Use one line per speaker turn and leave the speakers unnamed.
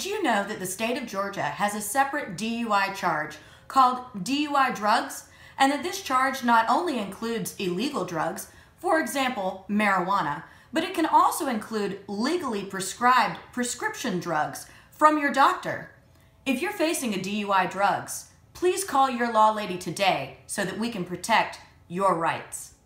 Did you know that the state of Georgia has a separate DUI charge called DUI Drugs, and that this charge not only includes illegal drugs, for example, marijuana, but it can also include legally prescribed prescription drugs from your doctor? If you're facing a DUI drugs, please call your law lady today so that we can protect your rights.